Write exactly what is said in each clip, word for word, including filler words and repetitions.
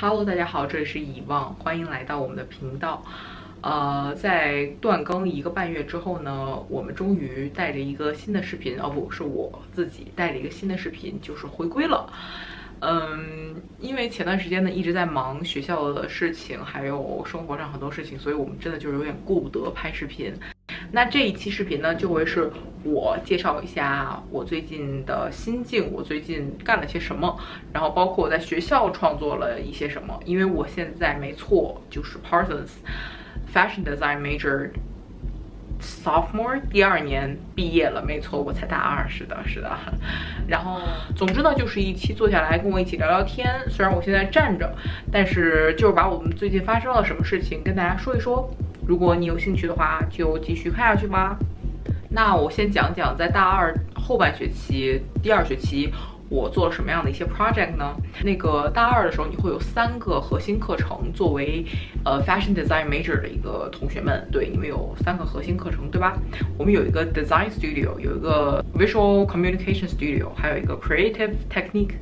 Hello， 大家好，这里是Yvonne，欢迎来到我们的频道。呃，在断更一个半月之后呢，我们终于带着一个新的视频，哦不是我自己带着一个新的视频，就是回归了。嗯，因为前段时间呢一直在忙学校的事情，还有生活上很多事情，所以我们真的就是有点顾不得拍视频。那这一期视频呢，就会是我介绍一下我最近的心境，我最近干了些什么，然后包括我在学校创作了一些什么。因为我现在没错就是 Parsons Fashion Design Major sophomore 第二年毕业了，没错，我才大二，是的，是的。然后，总之呢，就是一期坐下来跟我一起聊聊天。虽然我现在站着，但是就是把我们最近发生了什么事情跟大家说一说。如果你有兴趣的话，就继续看下去吧。那我先讲讲在大二后半学期、第二学期我做了什么样的一些 project 呢？那个大二的时候，你会有三个核心课程，作为呃 fashion design major 的一个同学们，对，你们有三个核心课程，对吧？我们有一个 design studio， 有一个 visual communication studio， 还有一个 creative technique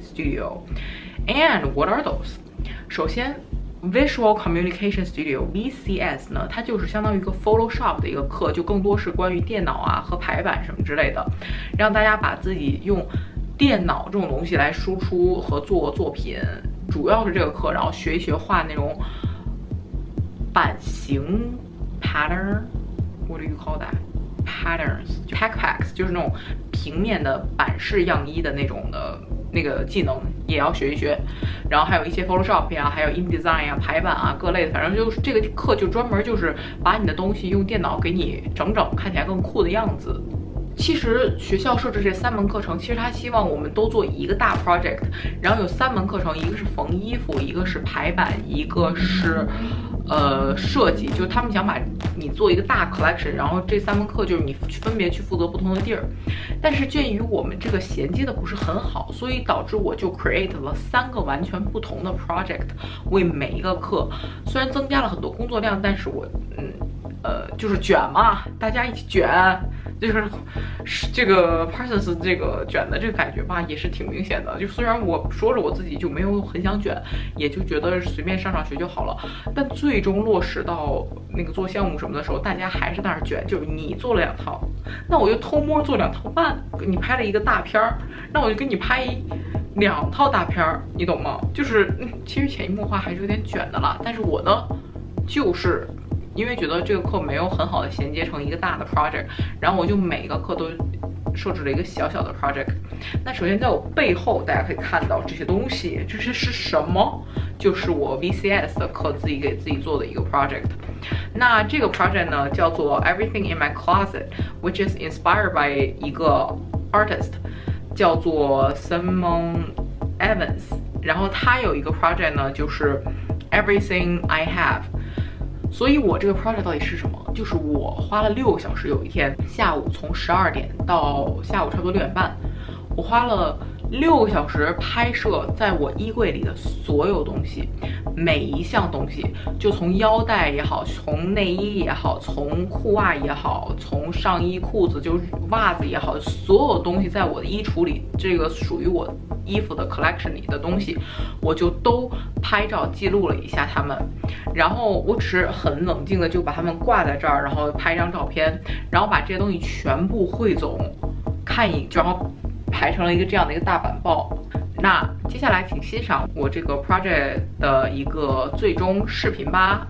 studio。And what are those？ 首先 Visual Communication Studio V C S 呢，它就是相当于一个 Photoshop 的一个课，就更多是关于电脑啊和排版什么之类的，让大家把自己用电脑这种东西来输出和做作品，主要是这个课，然后学一学画那种版型 pattern，what do you call that？ patterns， 就 tech packs， 就是那种平面的版式样衣的那种的。那个技能也要学一学，然后还有一些 Photoshop 呀，还有 InDesign 呀、排版啊各类的，反正就是这个课就专门就是把你的东西用电脑给你整整，看起来更酷的样子。其实学校设置这三门课程，其实他希望我们都做一个大 project， 然后有三门课程，一个是缝衣服，一个是排版，一个是呃设计，就是他们想把你做一个大 collection， 然后这三门课就是你分别去负责不同的地儿。但是鉴于我们这个衔接的不是很好，所以导致我就 create 了三个完全不同的 project， 为每一个课，虽然增加了很多工作量，但是我嗯呃就是卷嘛，大家一起卷。就是这个 Parsons 这个卷的这个感觉吧，也是挺明显的。就虽然我说着我自己就没有很想卷，也就觉得随便上上学就好了，但最终落实到那个做项目什么的时候，大家还是在那儿卷。就是你做了两套，那我就偷摸做两套半。你拍了一个大片儿，那我就给你拍两套大片儿，你懂吗？就是其实潜移默化还是有点卷的啦。但是我呢，就是。因为觉得这个课没有很好的衔接成一个大的 project， 然后我就每个课都设置了一个小小的 project。那首先在我背后，大家可以看到这些东西，这些是什么？就是我 V C S 的课自己给自己做的一个 project。那这个 project 呢，叫做 Everything in My Closet，which is inspired by 一个 artist， 叫做 Simon Evans。然后他有一个 project 呢，就是 Everything I Have。所以我这个 project 到底是什么？就是我花了六个小时，有一天下午从十二点到下午差不多六点半，我花了六个小时拍摄在我衣柜里的所有东西，每一项东西，就从腰带也好，从内衣也好，从裤袜也好，从上衣、裤子就袜子也好，所有东西在我的衣橱里，这个属于我衣服的 collection 里的东西，我就都拍照记录了一下它们，然后我只是很冷静的就把它们挂在这儿，然后拍一张照片，然后把这些东西全部汇总看一，然后排成了一个这样的一个大板报。那接下来请欣赏我这个 project 的一个最终视频吧。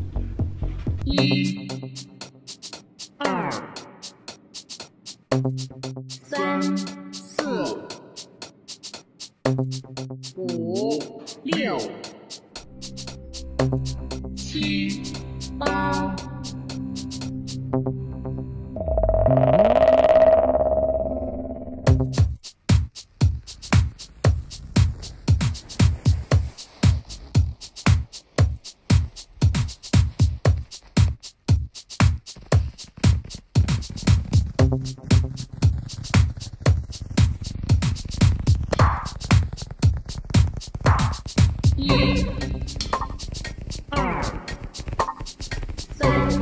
一、二、三、四、五、六、七、八。一、二、三、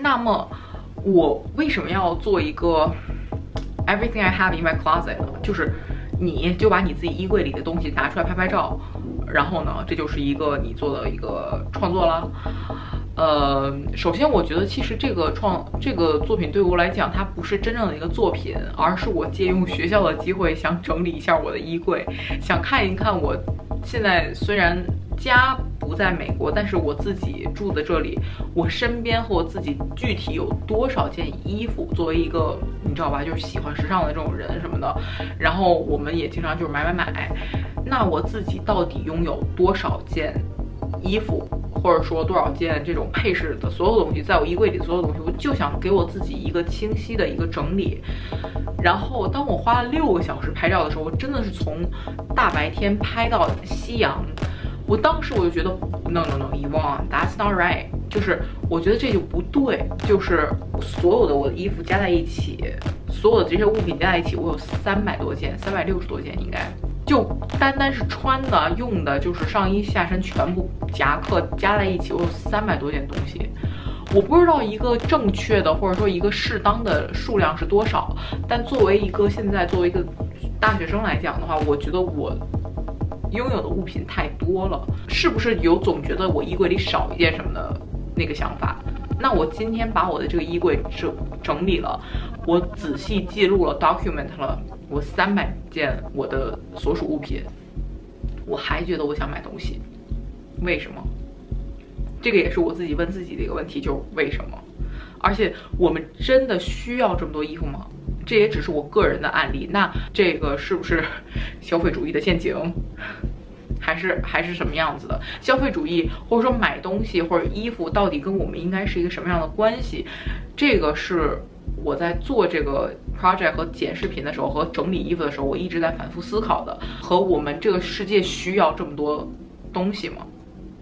那么我为什么要做一个 everything I have in my closet 呢？就是你就把你自己衣柜里的东西拿出来拍拍照，然后呢，这就是一个你做的一个创作啦。呃，首先我觉得其实这个创这个作品对我来讲，它不是真正的一个作品，而是我借用学校的机会，想整理一下我的衣柜，想看一看我现在虽然家不在美国，但是我自己住的这里，我身边和我自己具体有多少件衣服。作为一个你知道吧，就是喜欢时尚的这种人什么的，然后我们也经常就是买买买，那我自己到底拥有多少件衣服？或者说多少件这种配饰的所有东西，在我衣柜里的所有东西，我就想给我自己一个清晰的一个整理。然后当我花了六个小时拍照的时候，我真的是从大白天拍到夕阳。我当时我就觉得 no no no Yvonne that's not right， 就是我觉得这就不对，就是所有的我的衣服加在一起，所有的这些物品加在一起，我有三百多件，三百六十多件应该。就单单是穿的、用的，就是上衣、下身全部夹克加在一起，我有三百多件东西。我不知道一个正确的或者说一个适当的数量是多少，但作为一个现在作为一个大学生来讲的话，我觉得我拥有的物品太多了，是不是有总觉得我衣柜里少一件什么的那个想法？那我今天把我的这个衣柜整整理了，我仔细记录了 document 了我三百件我的所属物品，我还觉得我想买东西，为什么？这个也是我自己问自己的一个问题，就是为什么？而且我们真的需要这么多衣服吗？这也只是我个人的案例，那这个是不是消费主义的陷阱？还是还是什么样子的消费主义，或者说买东西或者衣服到底跟我们应该是一个什么样的关系？这个是我在做这个 project 和剪视频的时候和整理衣服的时候，我一直在反复思考的。和我们这个世界需要这么多东西吗？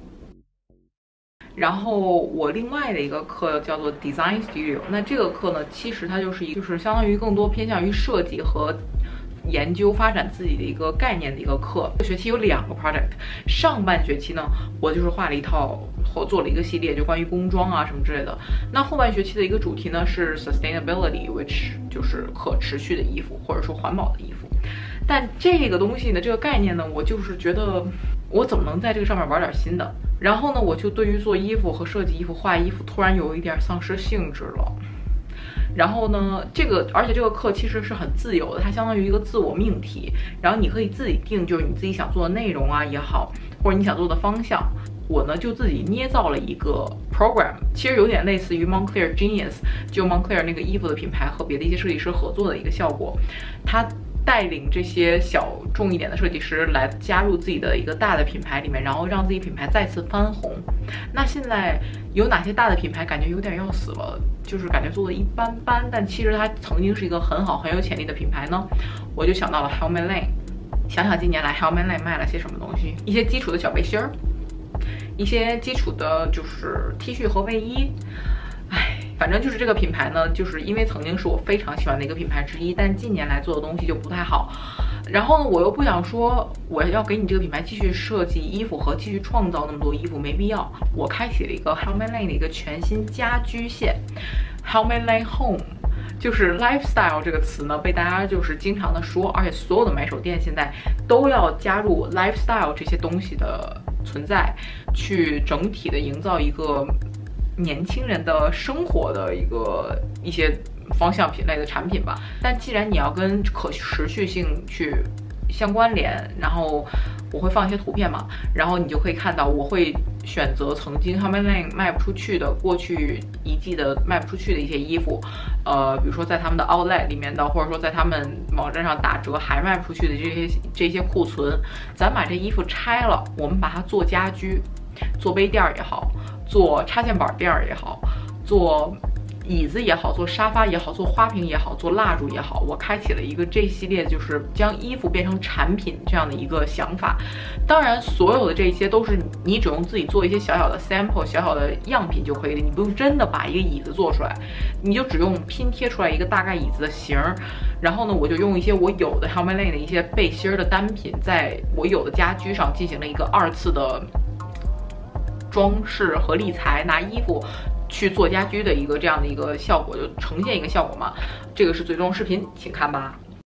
然后我另外的一个课叫做 Design Studio， 那这个课呢，其实它就是一就是相当于更多偏向于设计和研究发展自己的一个概念的一个课。这学期有两个 project， 上半学期呢，我就是画了一套或做了一个系列，就关于工装啊什么之类的。那后半学期的一个主题呢是 sustainability，which 就是可持续的衣服或者说环保的衣服。但这个东西呢，这个概念呢，我就是觉得我怎么能在这个上面玩点新的？然后呢，我就对于做衣服和设计衣服、画衣服，突然有一点丧失兴致了。然后呢，这个而且这个课其实是很自由的，它相当于一个自我命题，然后你可以自己定，就是你自己想做的内容啊也好，或者你想做的方向。我呢就自己捏造了一个 program， 其实有点类似于 Moncler Genius， 就 Moncler 那个衣服的品牌和别的一些设计师合作的一个效果。它带领这些小众一点的设计师来加入自己的一个大的品牌里面，然后让自己品牌再次翻红。那现在有哪些大的品牌感觉有点要死了，就是感觉做的一般般，但其实它曾经是一个很好很有潜力的品牌呢？我就想到了 Helmut Lang。想想近年来 Helmut Lang 卖了些什么东西，一些基础的小背心儿，一些基础的就是 T 恤和卫衣。唉，反正就是这个品牌呢，就是因为曾经是我非常喜欢的一个品牌之一，但近年来做的东西就不太好。然后呢，我又不想说我要给你这个品牌继续设计衣服和继续创造那么多衣服，没必要。我开启了一个 Helmut Lang 的一个全新家居线 ，Helmut Lang Home。就是 lifestyle 这个词呢，被大家就是经常的说，而且所有的买手店现在都要加入 lifestyle 这些东西的存在，去整体的营造一个年轻人的生活的一个一些方向品类的产品吧。但既然你要跟可持续性去相关联，然后我会放一些图片嘛，然后你就可以看到我会选择曾经 Helmut Lang 卖不出去的，过去一季的卖不出去的一些衣服，呃，比如说在他们的 outlet 里面的，或者说在他们网站上打折还卖不出去的这些这些库存，咱把这衣服拆了，我们把它做家居，做杯垫也好，做插线板垫也好，做椅子也好，做沙发也好，做花瓶也好，做蜡烛也好，我开启了一个这系列就是将衣服变成产品这样的一个想法。当然所有的这些都是你只用自己做一些小小的 sample 小小的样品就可以了，你不用真的把一个椅子做出来，你就只用拼贴出来一个大概椅子的型儿。然后呢，我就用一些我有的 Helmut Lang 的一些背心的单品，在我有的家居上进行了一个二次的装饰和立裁，拿衣服去做家居的一个这样的一个效果，就呈现一个效果嘛。这个是最终视频，请看吧。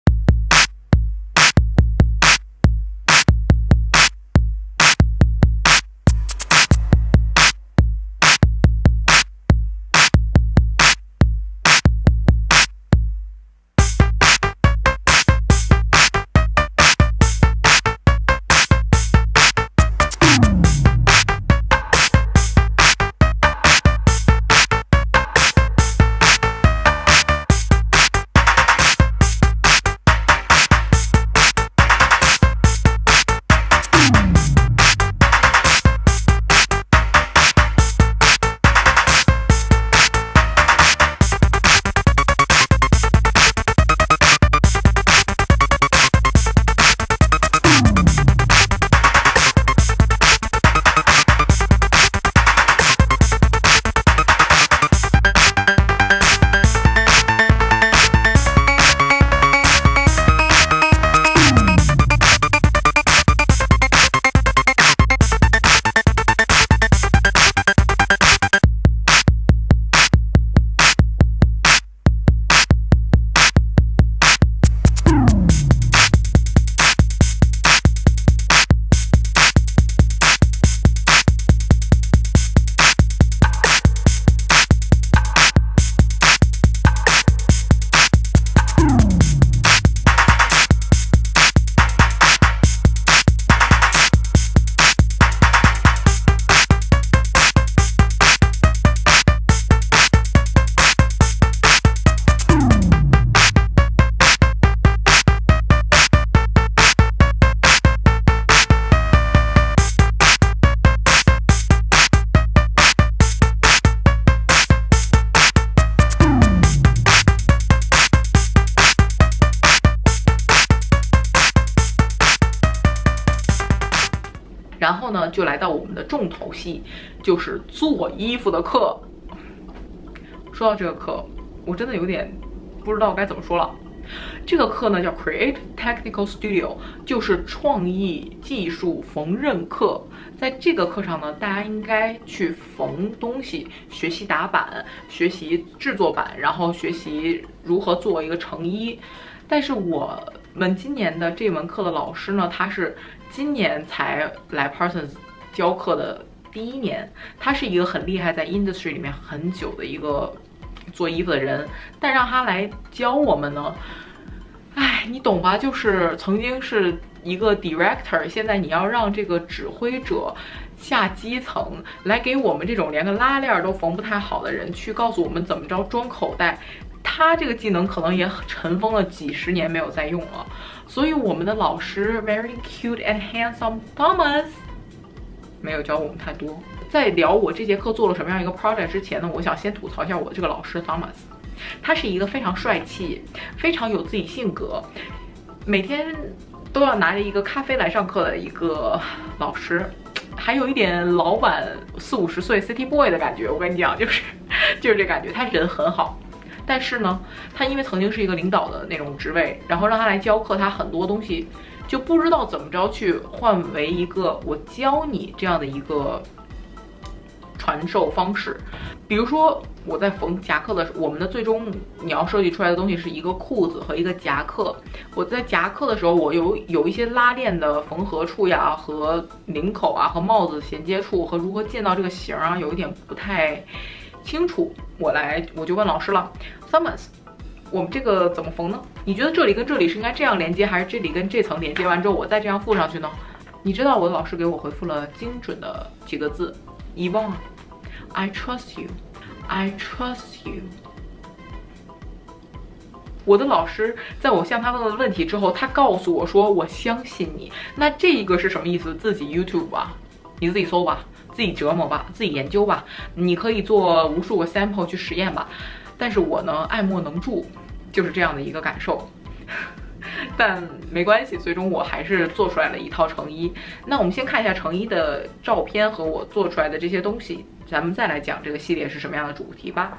然后呢，就来到我们的重头戏，就是做衣服的课。说到这个课，我真的有点不知道该怎么说了。这个课呢叫 Creative Technical Studio， 就是创意技术缝纫课。在这个课上呢，大家应该去缝东西，学习打板，学习制作板，然后学习如何做一个成衣。但是我们今年的这门课的老师呢，他是今年才来 Parsons 教课的第一年，他是一个很厉害，在 industry 里面很久的一个做衣服的人，但让他来教我们呢，哎，你懂吧？就是曾经是一个 director， 现在你要让这个指挥者下基层来给我们这种连个拉链都缝不太好的人去告诉我们怎么着装口袋。他这个技能可能也尘封了几十年没有再用了，所以我们的老师 very cute and handsome Thomas 没有教我们太多。在聊我这节课做了什么样一个 project 之前呢，我想先吐槽一下我的这个老师 Thomas。他是一个非常帅气、非常有自己性格，每天都要拿着一个咖啡来上课的一个老师，还有一点老板四五十岁 City Boy 的感觉。我跟你讲，就是就是这感觉。他人很好。但是呢，他因为曾经是一个领导的那种职位，然后让他来教课，他很多东西就不知道怎么着去换为一个我教你这样的一个传授方式。比如说我在缝夹克的时候，我们的最终你要设计出来的东西是一个裤子和一个夹克。我在夹克的时候，我有有一些拉链的缝合处呀，和领口啊，和帽子衔接处，和如何建到这个型啊，有一点不太清楚。我来我就问老师了 Thomas， 我们这个怎么缝呢？你觉得这里跟这里是应该这样连接，还是这里跟这层连接完之后我再这样附上去呢？你知道我的老师给我回复了精准的几个字 Yvonne I trust you I trust you。 我的老师在我向他问了问题之后，他告诉我说我相信你。那这一个是什么意思？自己 YouTube 吧，你自己搜吧，自己折磨吧，自己研究吧，你可以做无数个 sample 去实验吧。但是我呢，爱莫能助，就是这样的一个感受。但没关系，最终我还是做出来了一套成衣。那我们先看一下成衣的照片和我做出来的这些东西，咱们再来讲这个系列是什么样的主题吧。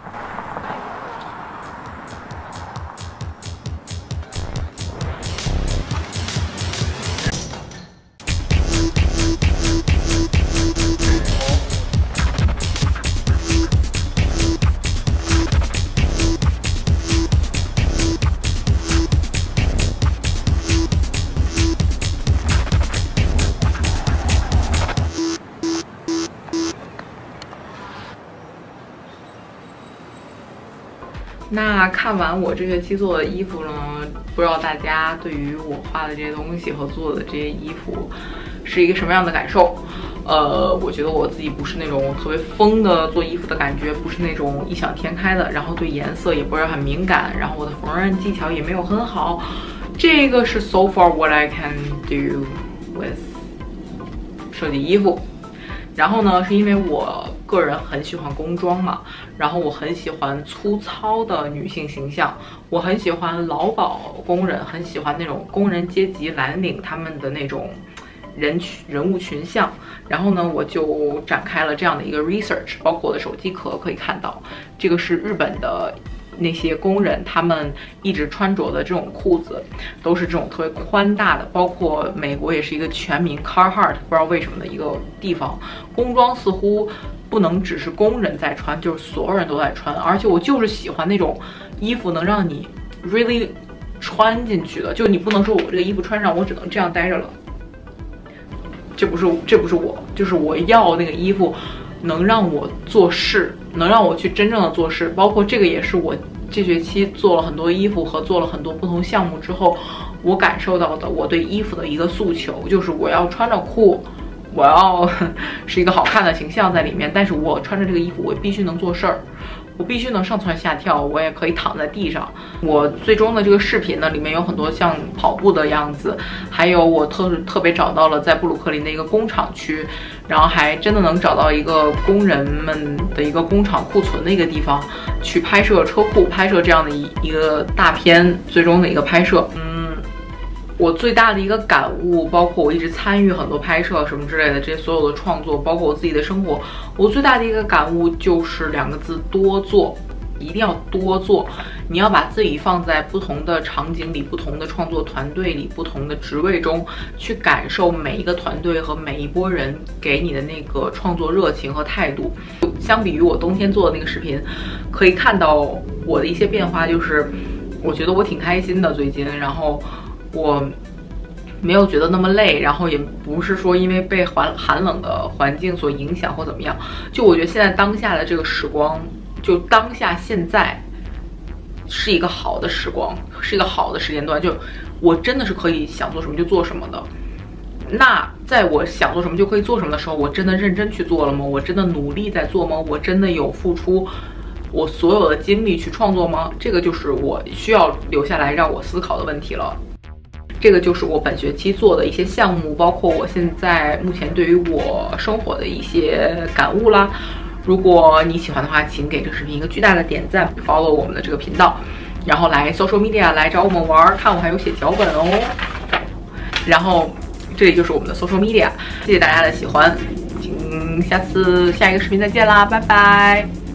那看完我这学期做的衣服呢，不知道大家对于我画的这些东西和做的这些衣服是一个什么样的感受？呃，我觉得我自己不是那种特别疯的做衣服的感觉，不是那种异想天开的，然后对颜色也不是很敏感，然后我的缝纫技巧也没有很好。这个是 so far what I can do with 设计衣服。然后呢，是因为我个人很喜欢工装嘛，然后我很喜欢粗糙的女性形象，我很喜欢劳保工人，很喜欢那种工人阶级蓝领他们的那种人群人物群像。然后呢，我就展开了这样的一个 research， 包括我的手机壳可以看到，这个是日本的那些工人他们一直穿着的这种裤子，都是这种特别宽大的，包括美国也是一个全民 Carhartt 不知道为什么的一个地方，工装似乎不能只是工人在穿，就是所有人都在穿，而且我就是喜欢那种衣服能让你 really 穿进去的，就你不能说我这个衣服穿上我只能这样待着了，这不是这不是我，就是我要那个衣服能让我做事，能让我去真正的做事，包括这个也是我这学期做了很多衣服和做了很多不同项目之后，我感受到的我对衣服的一个诉求，就是我要穿着酷，我要是一个好看的形象在里面，但是我穿着这个衣服，我必须能做事儿。我必须能上蹿下跳，我也可以躺在地上。我最终的这个视频呢，里面有很多像跑步的样子，还有我特特别找到了在布鲁克林的一个工厂区，然后还真的能找到一个工人们的一个工厂库存的一个地方，去拍摄车库，拍摄这样的一一个大片，最终的一个拍摄。嗯。我最大的一个感悟，包括我一直参与很多拍摄什么之类的，这些所有的创作，包括我自己的生活，我最大的一个感悟就是两个字：多做。一定要多做，你要把自己放在不同的场景里、不同的创作团队里、不同的职位中，去感受每一个团队和每一波人给你的那个创作热情和态度。相比于我冬天做的那个视频，可以看到我的一些变化，就是我觉得我挺开心的最近，然后我没有觉得那么累，然后也不是说因为被寒寒冷的环境所影响或怎么样，就我觉得现在当下的这个时光，就当下现在是一个好的时光，是一个好的时间段，就我真的是可以想做什么就做什么的。那在我想做什么就可以做什么的时候，我真的认真去做了吗？我真的努力在做吗？我真的有付出我所有的精力去创作吗？这个就是我需要留下来让我思考的问题了。这个就是我本学期做的一些项目，包括我现在目前对于我生活的一些感悟啦。如果你喜欢的话，请给这个视频一个巨大的点赞 ，follow 我们的这个频道，然后来 social media 来找我们玩，看我还有写脚本哦。然后这里就是我们的 social media， 谢谢大家的喜欢，请下次下一个视频再见啦，拜拜。